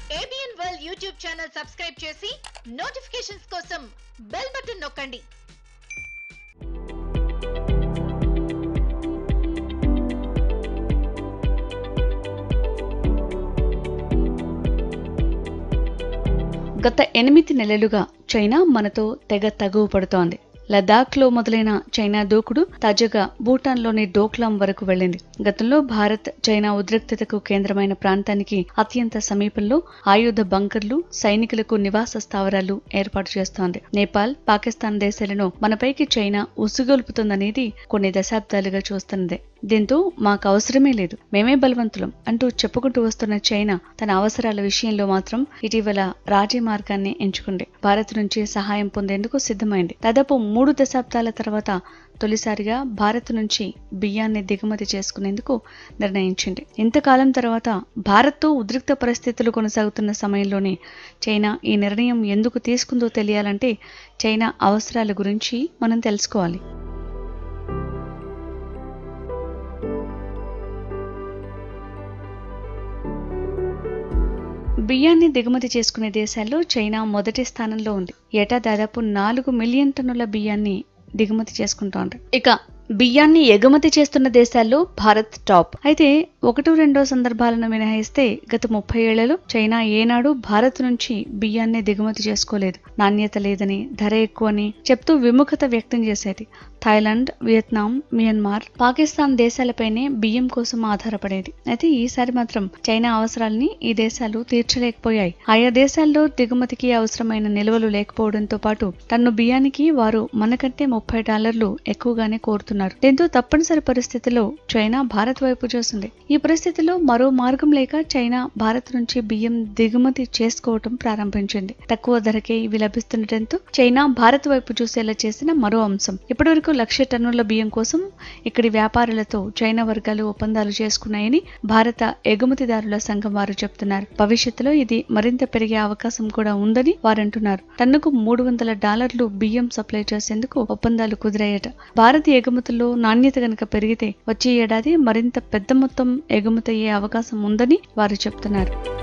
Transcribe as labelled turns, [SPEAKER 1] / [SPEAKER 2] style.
[SPEAKER 1] ABN World YouTube channel subscribe చేసి notifications కోసం bell button నొక్కండి.
[SPEAKER 2] గత 8 నెలలుగా చైనా మనతో తెగ తగువ పడుతోంది. లదాఖ్లో మొదలైన చైనా దూకుడు తాజాగా భూటాన్లోని డోక్లాం వరకు వెళ్లింది. గతంలో భారత్ చైనా ఉద్రిక్తతకు కేంద్రమైన ప్రాంతానికి అత్యంత సమీపంలో ఆయుధ బంకర్లు, సైనికులకు నివాస స్థావరాలు ఏర్పాటు చేస్తోంది. నేపాల్, పాకిస్తాన్ దేశాలను మనపైకి చైనా ఉసుగొల్పుతుందనేది కొన్ని దశాబ్దాలుగా చూస్తున్నదే. దీంతో మాకు అవసరమే లేదు, మేమే బలవంతులం అంటూ చెప్పుకుంటూ వస్తున్న చైనా తన అవసరాల విషయంలో మాత్రం ఇటీవల రాజీ మార్గాన్ని ఎంచుకుంది. భారత్ నుంచి సహాయం పొందేందుకు సిద్ధమైంది. దాదాపు 3 దశాబ్దాల తర్వాత తొలిసారిగా భారత్ నుంచి బియ్యాన్ని దిగుమతి చేసుకునేందుకు నిర్ణయించింది. ఇంతకాలం తర్వాత భారత్తో ఉద్రిక్త పరిస్థితులు కొనసాగుతున్న సమయంలోనే చైనా ఈ నిర్ణయం ఎందుకు తీసుకుందో తెలియాలంటే చైనా అవసరాల గురించి మనం తెలుసుకోవాలి. బియ్యాన్ని దిగుమతి చేసుకునే దేశాల్లో చైనా మొదటి స్థానంలో ఉంది. ఏటా దాదాపు 4 మిలియన్ టన్నుల బియ్యాన్ని దిగుమతి చేసుకుంటోంది. ఇక బియ్యాన్ని ఎగుమతి చేస్తున్న దేశాల్లో భారత్ టాప్. అయితే 1-2 సందర్భాలను మినహాయిస్తే గత 30 ఏళ్లలో చైనా ఏనాడు భారత్ నుంచి బియ్యాన్ని దిగుమతి చేసుకోలేదు. నాణ్యత లేదని, ధర ఎక్కువని చెప్తూ విముఖత వ్యక్తం చేసేది. థాయిలాండ్, వియత్నాం, మియన్మార్, పాకిస్తాన్ దేశాలపైనే బియ్యం కోసం ఆధారపడేది. అయితే ఈసారి మాత్రం చైనా అవసరాలని ఈ దేశాలు తీర్చలేకపోయాయి. ఆయా దేశాల్లో దిగుమతికి అవసరమైన నిల్వలు లేకపోవడంతో పాటు టన్ను బియ్యానికి వారు మనకంటే $30 ఎక్కువగానే కోరుతున్నారు. దీంతో తప్పనిసరి పరిస్థితిలో చైనా భారత్ వైపు చూసింది. ఈ పరిస్థితిలో మరో మార్గం లేక చైనా భారత్ నుంచి బియ్యం దిగుమతి చేసుకోవటం ప్రారంభించింది. తక్కువ ధరకే ఇవి లభిస్తుండటంతో చైనా భారత్ వైపు చూసేలా చేసిన మరో అంశం. ఇప్పటివరకు 1,00,000 టన్నుల బియ్యం కోసం ఇక్కడి వ్యాపారులతో చైనా వర్గాలు ఒప్పందాలు చేసుకున్నాయని భారత ఎగుమతిదారుల సంఘం వారు చెబుతున్నారు. భవిష్యత్తులో ఇది మరింత పెరిగే అవకాశం కూడా ఉందని వారంటున్నారు. టన్నుకు $300 బియ్యం సప్లై చేసేందుకు ఒప్పందాలు కుదిరాయట. భారతీయ ఎగుమతుల్లో నాణ్యత గనక పెరిగితే వచ్చే ఏడాది మరింత పెద్ద మొత్తం ఎగుమతి అయ్యే అవకాశం ఉందని వారు చెబుతున్నారు.